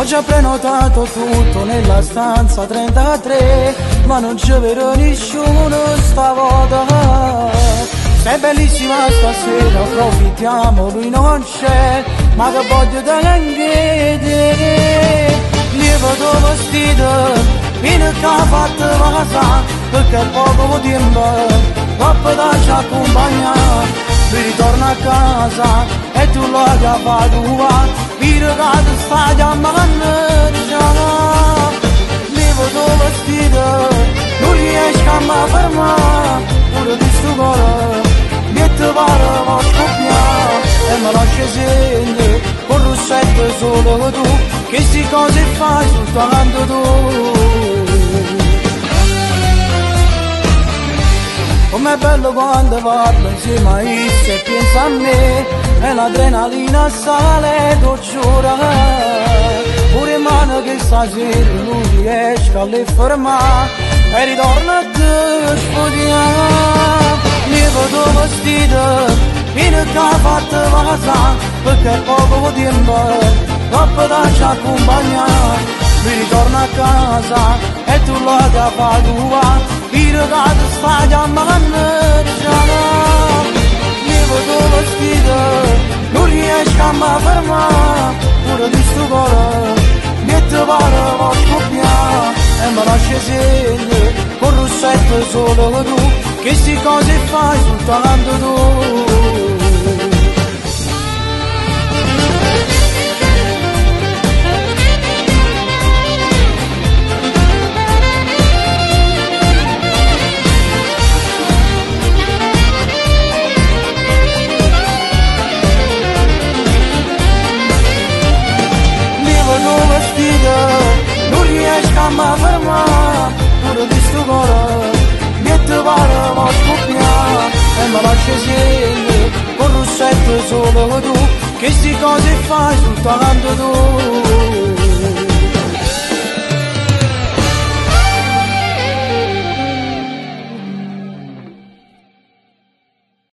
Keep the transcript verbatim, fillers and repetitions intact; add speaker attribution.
Speaker 1: già prenotato tutto nella stanza trentatré, ma non c'è vero nessuno stavolta. Sei bellissima stasera, approfittiamo, lui non c'è, ma che voglio te anche te. Lievo vestito, fino che ha fatto casa, perché è poco tempo, troppo da ci accompagnare. Mi ritorno a casa e tu lo hai fatto tua, mi regalo sta chiamando. Lievo vestito, non riesco a mi fermare, pure di sto cuore. Ti pare a scoppiare e me lasci segni con rossetto solo tu, che sti cose fai soltanto tu. Com'è bello quando parlo insieme a esse e pensa a me, e l'adrenalina sale, t'ho giuro. Pure in mano che stasera non riesco a le fermare e ritorno a te sfodiare. Lievo tuo vestito, fino che ha fatto casa, perché è poco tempo, troppo da ci accompagnare. Mi ritorno a casa e tu lo hai fatto tua, fino che ti stai chiamando. Lievo tuo vestito, non riesco a mi fermare, pure di sto cuore, mi ti pare a scoppiare e mi lasci segni con rossetto solo tu, che sti cose fai soltanto tu. Lievo tuo vestito, non riesco a mi fermare, pure di sto cuore, mi ti pare a scoppiare e me lasci segni con rossetto solo tu, che sti cose fai soltanto tu.